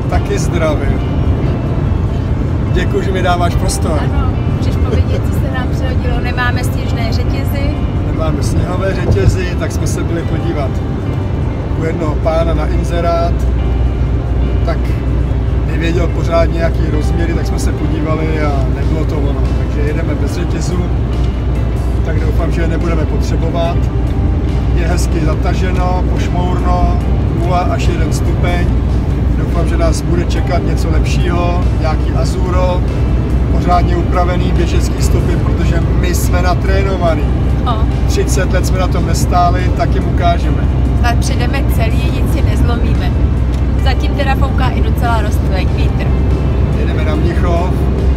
Taky zdravím. Děkuji, že mi dáváš prostor. Ano, můžeš povědět, co se nám přihodilo. Nemáme sněžné řetězy. Nemáme sněhové řetězy, tak jsme se byli podívat u jednoho pána na inzerát. Tak nevěděl pořádně, jaký rozměry, tak jsme se podívali a nebylo to ono. Takže jedeme bez řetězu, tak doufám, že je nebudeme potřebovat. Je hezky zataženo, pošmourno, 0 až 1 stupeň. Doufám, že nás bude čekat něco lepšího, nějaký azuro, pořádně upravený běžecký stopy, protože my jsme natrénovaní. 30 let jsme na tom nestáli, tak jim ukážeme. Tak přijdeme celý, nic si nezlomíme. Zatím teda fouká i docela roztvek vítr. Jedeme na Mnichov.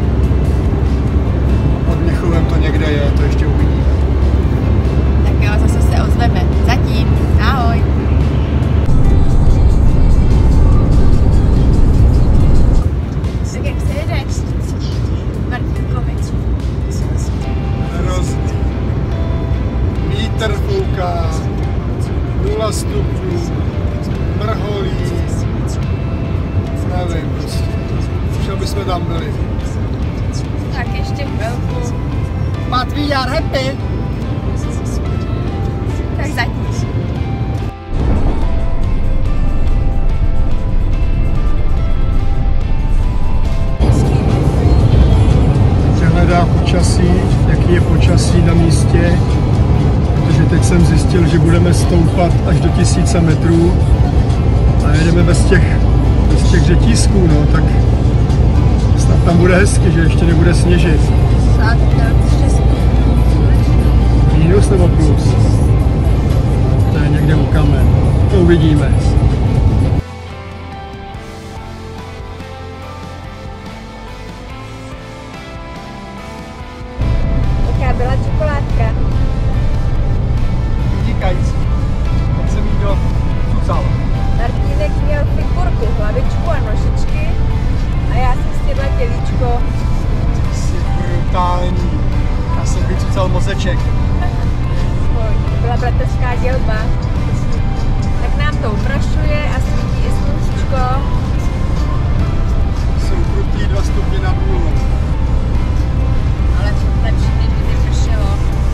Pod Mnichovem to někde je, to ještě uvidíme. Tak jo, zase se ozveme. Zatím, ahoj. Tak jak se jede? Martinkovič. Hrozný. Vítr fouká, 0 stupňů, mrholí, nevím prostě. Už aby jsme tam byli. Tak ještě chvilku. But we are happy. Tak zatím. Hledá počasí, jaký je počasí na místě, protože teď jsem zjistil, že budeme stoupat až do 1000 metrů a jedeme bez těch řetízků, no, tak snad tam bude hezky, že ještě nebude sněžit. Minus nebo plus? To je někde u kamen, to uvidíme. Byla čokoládka. Vynikající. Teď jsem jí docucal. Martínek měl figurku, hlavičku a nožičky a já jsem snědla tělíčko. Ty jsi brutální. Já jsem vycucal mozeček. To byla bratrská dělba. Tak nám to uprašuje a svítí i sluníčko. Jsou krutí 2 stupně nad nulou. Ale to lepší, než by pršelo.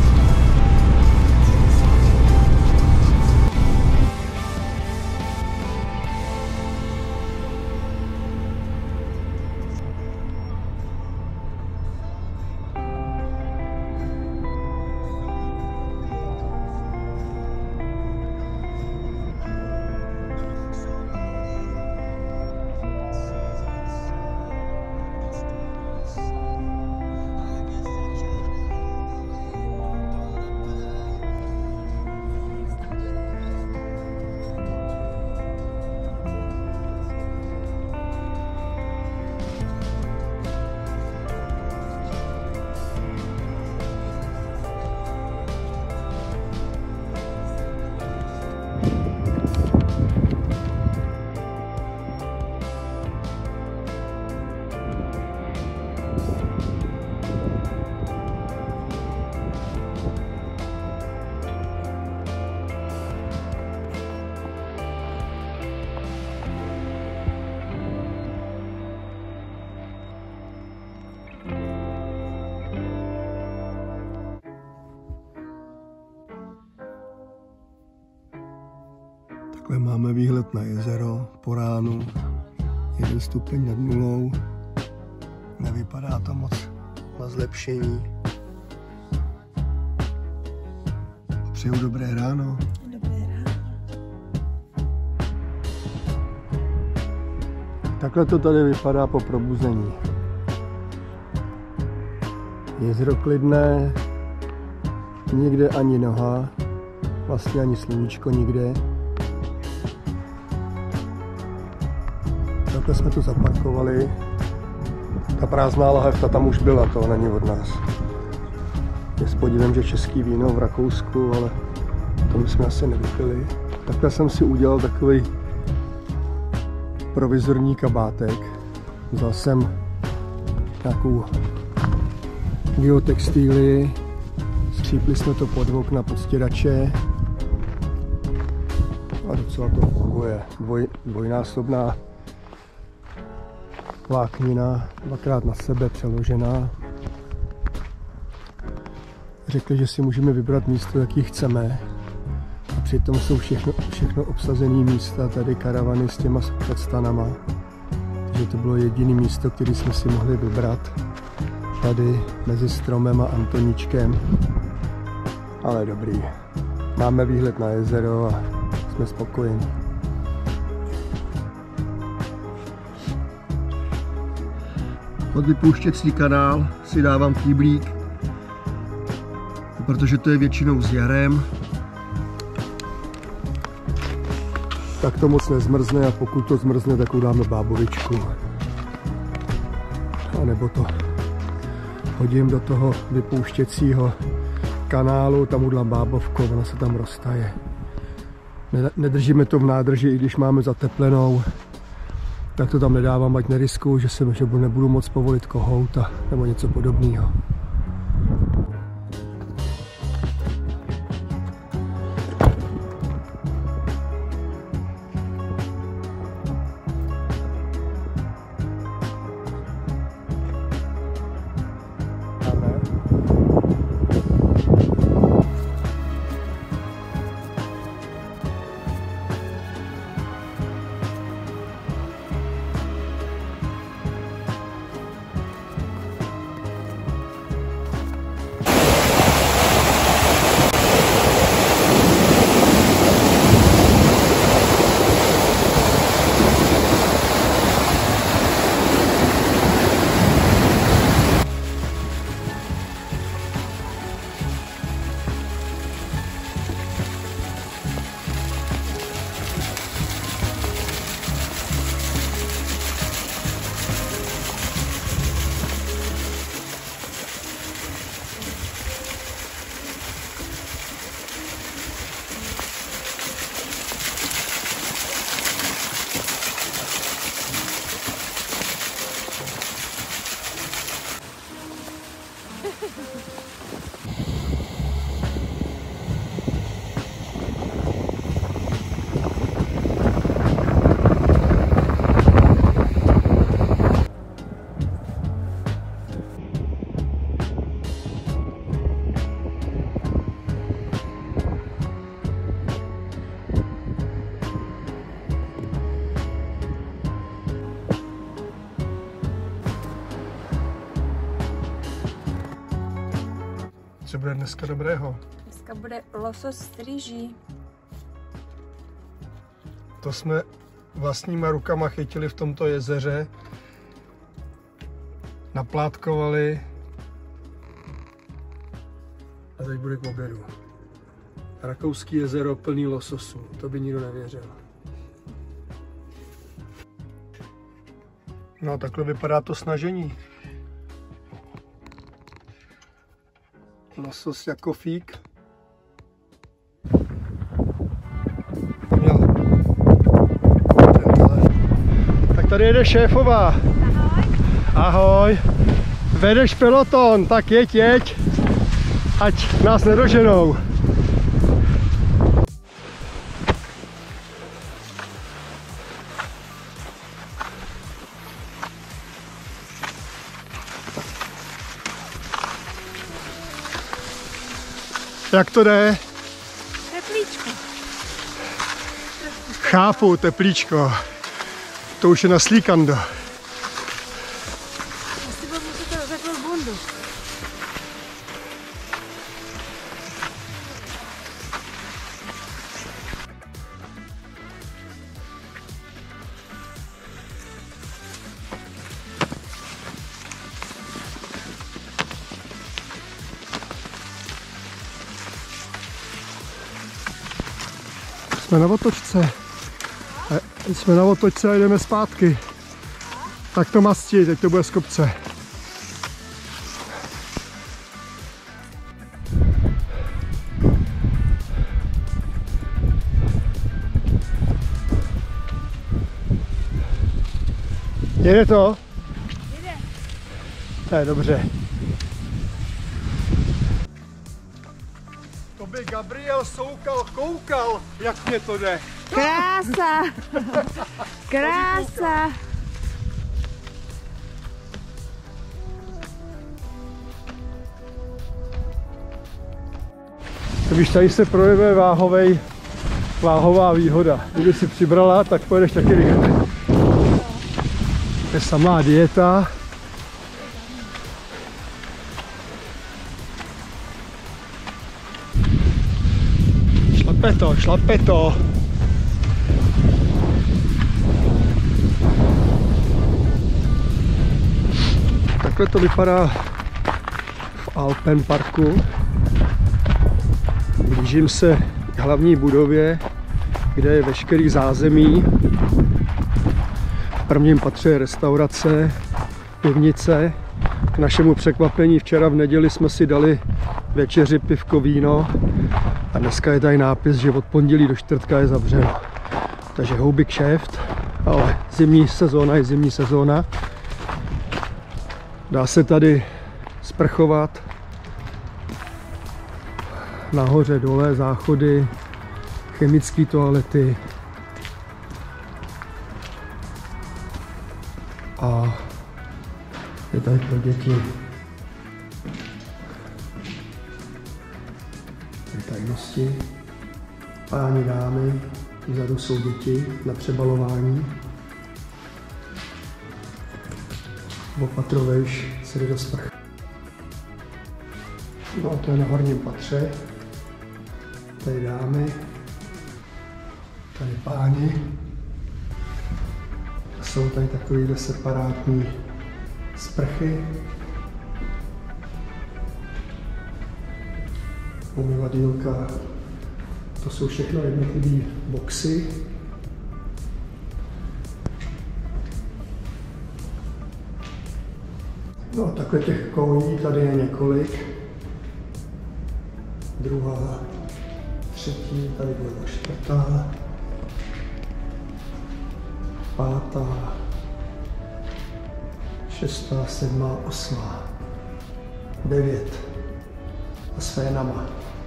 Takhle máme výhled na jezero po ránu, 1 stupeň nad nulou, nevypadá to moc na zlepšení. Přeju dobré ráno. Dobré ráno. Takhle to tady vypadá po probuzení. Jezero klidné, nikde ani noha, vlastně ani sluníčko nikde. Takhle jsme tu zaparkovali. Ta prázdná lahev, ta tam už byla, to není od nás. Je s podívem, že český víno v Rakousku, ale to my jsme asi nevypili. Takhle jsem si udělal takový provizorní kabátek. Vzal jsem nějakou geotextílii, střípli jsme to pod okna, pod stěrače a docela to funguje. Dvojnásobná taková knina, dvakrát na sebe přeložená. Řekli, že si můžeme vybrat místo, jaký chceme. A přitom jsou všechno obsazené místa, tady karavany s těma předstanama. Takže to bylo jediné místo, které jsme si mohli vybrat. Tady mezi stromem a Antoníčkem. Ale dobrý. Máme výhled na jezero a jsme spokojení. Pod vypouštěcí kanál si dávám kýblík, protože to je většinou s jarem. Tak to moc nezmrzne a pokud to zmrzne, tak udáme bábovičku. A nebo to hodím do toho vypouštěcího kanálu, tam udlám bábovku, ona se tam roztaje. Nedržíme to v nádrži, i když máme zateplenou, tak to tam nedávám, ať neriskuju, že nebudu moc povolit kohout nebo něco podobného. Co bude dneska dobrého? Dneska bude losos s rýží. To jsme vlastníma rukama chytili v tomto jezeře. Naplátkovali. A teď bude k obědu. Rakouský jezero plný lososu. To by nikdo nevěřil. No takhle vypadá to snažení. Losos jako fík. Tak tady jede šéfová. Ahoj. Ahoj. Vedeš peloton, tak jeď. Ať nás nedoženou. Jak to jde? Teplíčko. Chápu, teplíčko. To už je naslíkando. Já si budu muset zapnout bundu. Jsme na otočce. Jsme na otočce a jdeme zpátky. Tak to mastí, teď to bude z kopce. Jede to? Jede. To je dobře. To by Gabriel koukal, jak mě to jde. Krása! Krása! Když tady se projevuje váhová výhoda. Kdyby si přibrala, tak pojedeš taky rychle. To je samá dieta. Šlape to. Takhle to vypadá v Alpenparku. Blížím se k hlavní budově, kde je veškerý zázemí. V prvním patře je restaurace, pivnice. K našemu překvapení včera v neděli jsme si dali večeři, pivko, víno a dneska je tady nápis, že od pondělí do čtvrtka je zavřeno. Takže houby kšeft, ale zimní sezóna je zimní sezóna. Dá se tady sprchovat. Nahoře, dole, záchody, chemické toalety. A je tady pro děti. Tajnosti. Páni, dámy, vzadu jsou děti na přebalování. Opatrovejš se jde do sprchy. No a to je na horním patře. Tady dámy, tady páni. Jsou tady takovýhle separátní sprchy. Umyvadýlka. To jsou všechno jednotlivé boxy. No a takhle těch koulí tady je několik. Druhá, třetí, tady byla čtvrtá, pátá, šestá, sedmá, osmá, 9 a s fénama.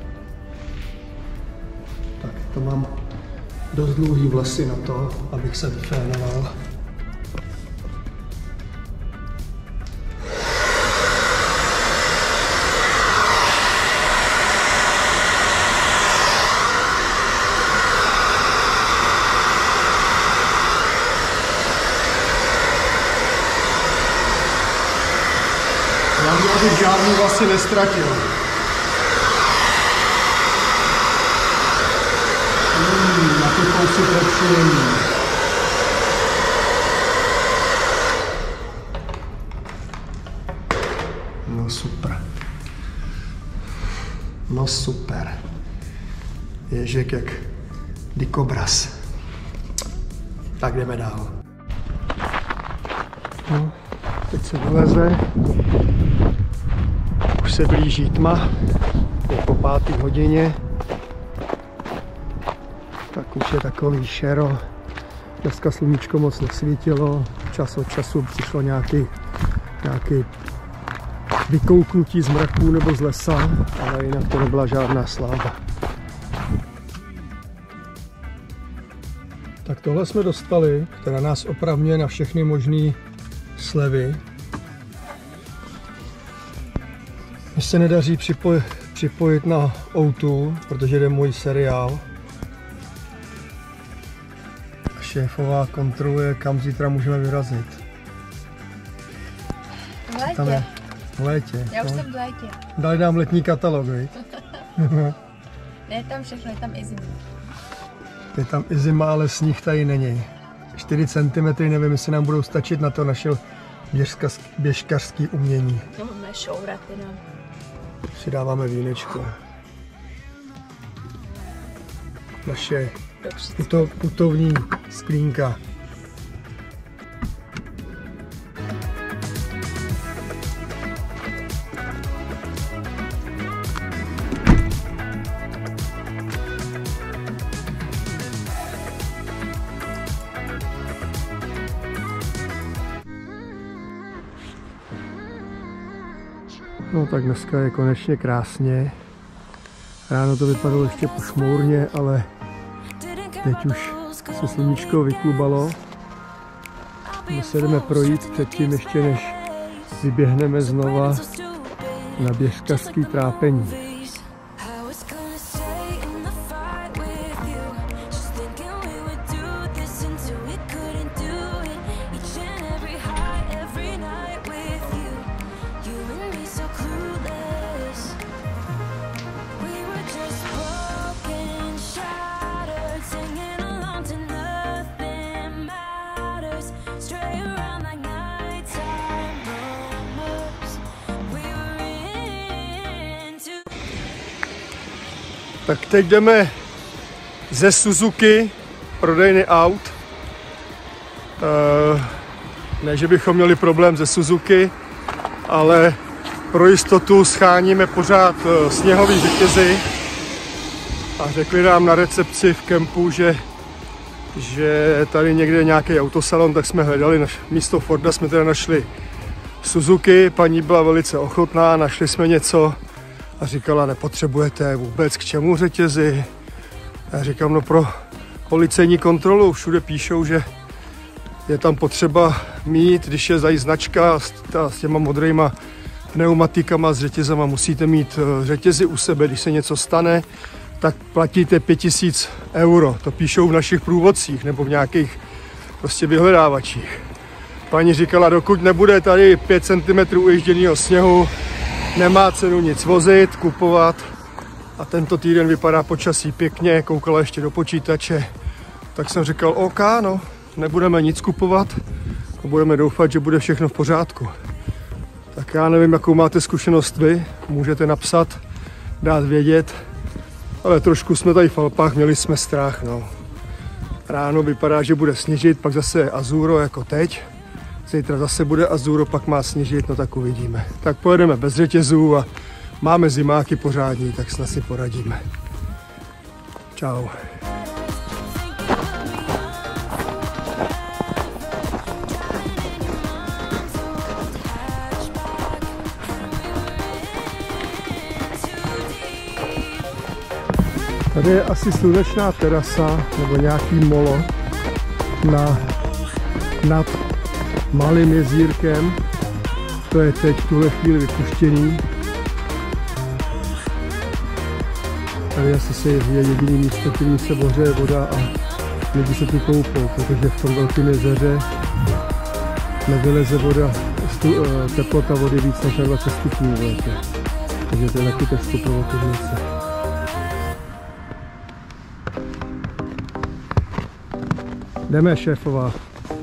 Tak to mám dost dlouhý vlasy na to, abych se vyfénoval. Abych žádný vlasy nestratil. Na ty kousy přepřijení. No super. No super. Ježek jak dikobraz. Tak jdeme dál. No, teď se vyleze. Už se blíží tma, je po 5. hodině, tak už je takový šero. Dneska sluníčko moc nesvítilo, čas od času přišlo nějaký vykouknutí z mraků nebo z lesa, ale jinak to nebyla žádná sláva. Tak tohle jsme dostali, která nás opravňuje na všechny možné slevy. Mně se nedaří připojit na O2, protože jde můj seriál. Šéfová kontroluje, kam zítra můžeme vyrazit. V létě. V létě. Já už jsem v létě. Dali nám letní katalog, viď? Ne, tam všechno, je tam i zima. Je tam i zima, ale sníh tady není. 4 cm, nevím, jestli nám budou stačit na to naše běžkařské umění. No, máme šouraty, no. Si dáváme vínečko. Naše putovní sklínka. No tak dneska je konečně krásně. Ráno to vypadalo ještě pošmourně, ale teď už se sluníčko vyklubalo. My se jdeme projít předtím, ještě než vyběhneme znova na běžkařský trápení. Tak teď jdeme ze Suzuki, prodejny aut. Ne, že bychom měli problém ze Suzuki, ale pro jistotu scháníme pořád sněhový řetězy. A řekli nám na recepci v kempu, že tady někde je nějaký autosalon, tak jsme hledali, místo Forda jsme teda našli Suzuki. Paní byla velice ochotná, našli jsme něco a říkala, nepotřebujete vůbec k čemu řetězy. Já říkám, no pro policejní kontrolu, všude píšou, že je tam potřeba mít, když je zají značka s těma modrýma pneumatikama, s řetězama, musíte mít řetězy u sebe, když se něco stane, tak platíte 5000 €. To píšou v našich průvodcích nebo v nějakých prostě vyhledávačích. Paní říkala, dokud nebude tady 5 cm uježděného sněhu, nemá cenu nic vozit, kupovat. A tento týden vypadá počasí pěkně, koukala ještě do počítače. Tak jsem říkal, OK, no, nebudeme nic kupovat a budeme doufat, že bude všechno v pořádku. Tak já nevím, jakou máte zkušenost vy, můžete napsat, dát vědět, ale trošku jsme tady v Alpách, měli jsme strach, no. Ráno vypadá, že bude sněžit, pak zase azuro jako teď. Zítra zase bude azuro, pak má sněžit, no tak uvidíme. Tak pojedeme bez řetězů a máme zimáky pořádní, tak snad si poradíme. Čau. Tady je asi slunečná terasa nebo nějaký molo nad malým jezírkem. To je teď v tuhle chvíli vypuštěný. Tady asi je jediný místo, kterým se ohřeje voda a lidi se tu koupou, protože v tom velkém jezeře nevyleze voda, teplota vody víc než na 20 stupňů v létě. Takže to je taky trošku provokativnice. Jdeme, šéfová.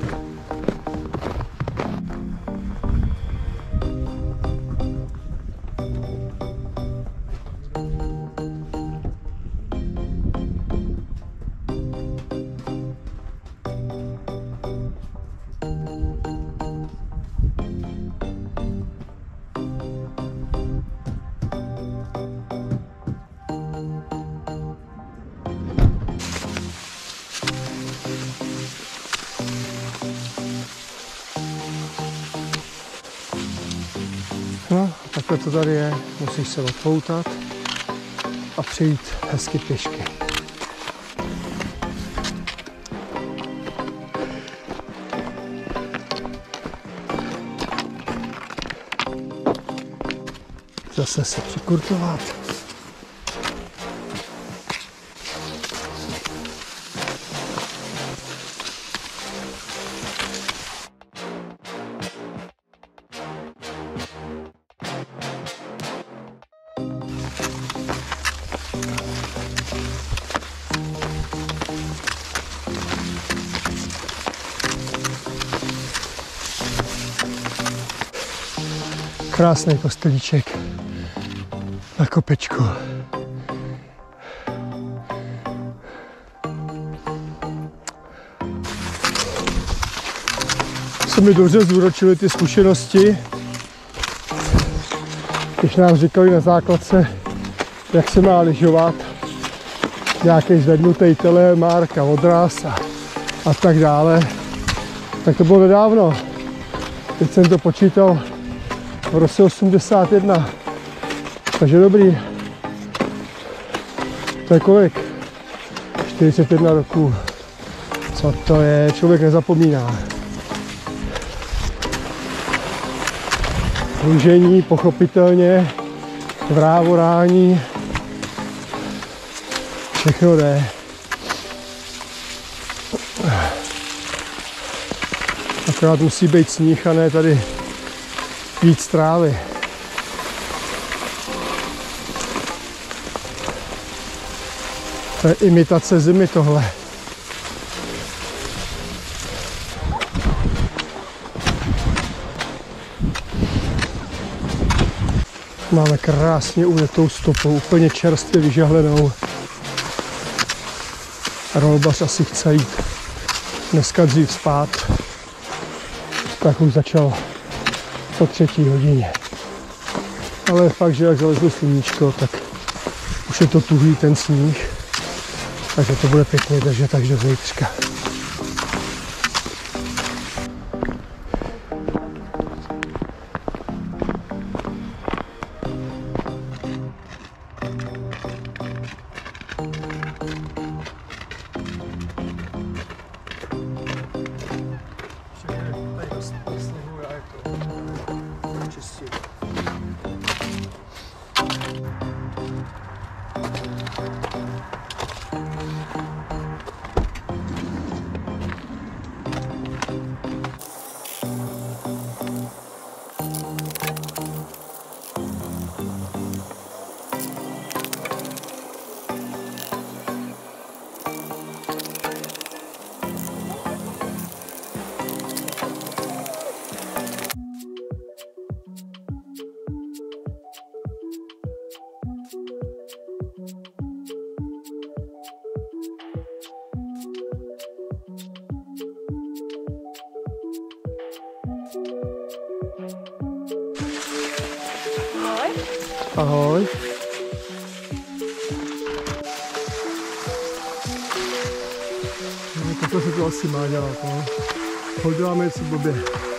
No, takhle to tady je, musíš se odpoutat a přejít hezky pěšky. Zase se přikurtovat. Krásný kostelíček na kopečku. Se mi dobře zúročily ty zkušenosti, když nám říkali na základce, jak se má lyžovat, nějaký zvednutý telemark a odraz a tak dále. Tak to bylo nedávno. Teď jsem to počítal v roce 81. Takže dobrý. To je kolik? 41 roků. Co to je? Člověk nezapomíná. Lyžení, pochopitelně, vrávorání. Všechno jde. Akorát musí být sníh a ne tady víc trávy. To je imitace zimy tohle. Máme krásně ujetou stopu, úplně čerstvě vyžehlenou. Rolbař asi chce jít dneska dřív spát, tak už začal po 3. hodině. Ale je fakt, že jak zalezlo sluníčko, tak už je to tuhý ten sníh, takže to bude pěkně držet až do zítřka. Ahoj. No, takhle se to asi má dělat, no. Hodláme něco blbě.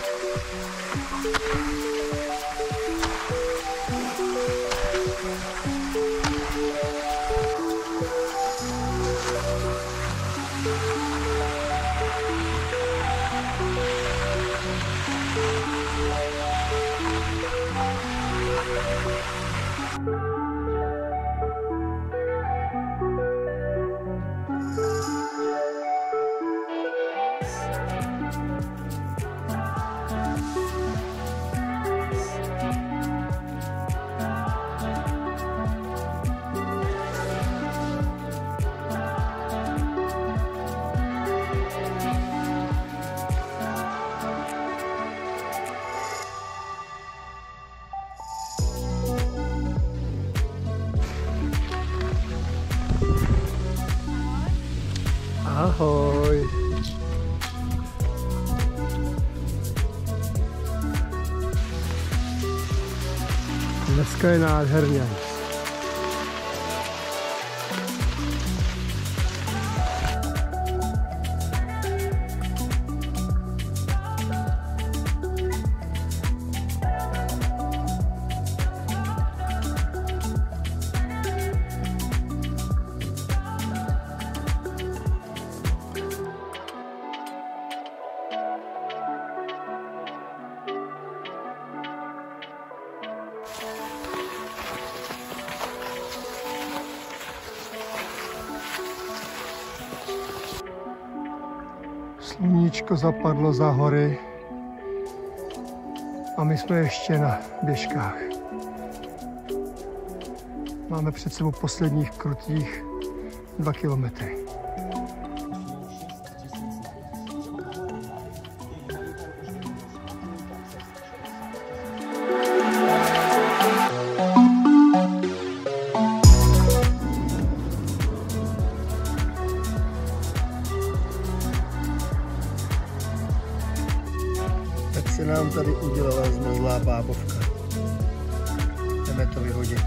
Ahoj. Dneska je nádherně. Sluníčko zapadlo za hory a my jsme ještě na běžkách. Máme před sebou posledních krutých 2 kilometry. Se nám tady udělala zmrzlá bábovka. Jdeme to vyhodit.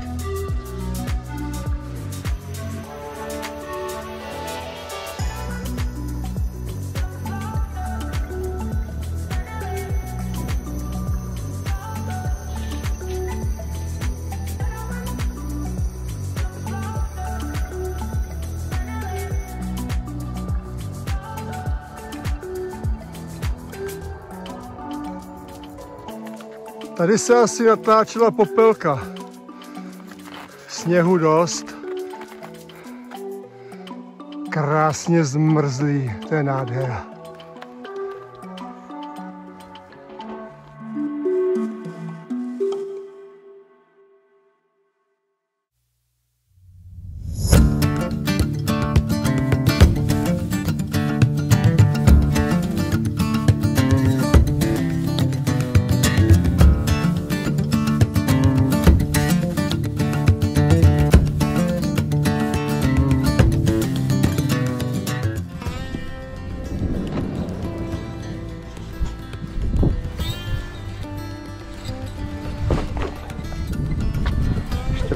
Tady se asi natáčela popelka. Sněhu dost. Krásně zmrzlý, to je nádhera.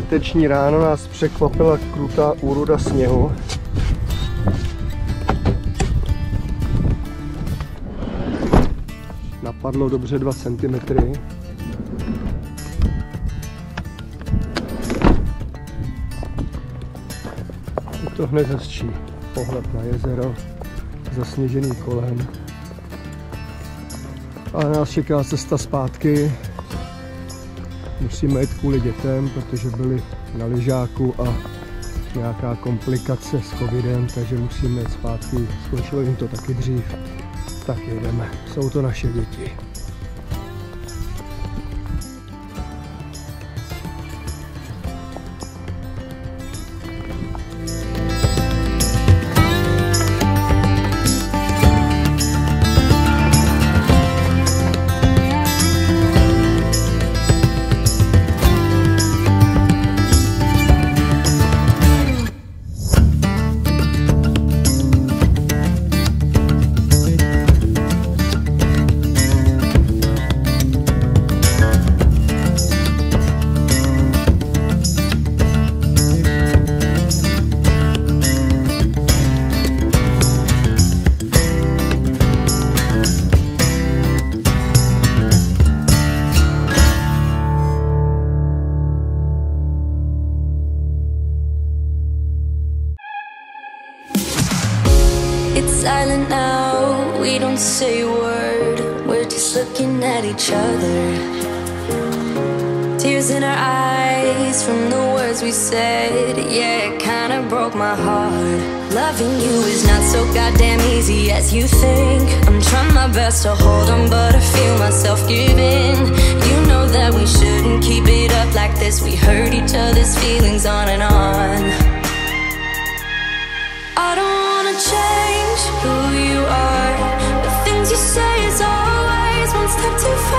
Čtvrteční ráno nás překvapila krutá úroda sněhu. Napadlo dobře 2 cm. Je to hned hezčí pohled na jezero, zasněžený kolem. Ale nás čeká cesta zpátky. Musíme jít kvůli dětem, protože byli na lyžáku a nějaká komplikace s covidem, takže musíme jít zpátky. Skončilo jim to taky dřív, tak jedeme. Jsou to naše děti. It's silent now, we don't say a word. We're just looking at each other. Tears in our eyes from the words we said. Yeah, it kinda broke my heart. Loving you is not so goddamn easy as you think. I'm trying my best to hold on, but I feel myself giving. You know that we shouldn't keep it up like this. We hurt each other's feelings on and on. I don't wanna change who you are. The things you say is always one step too far.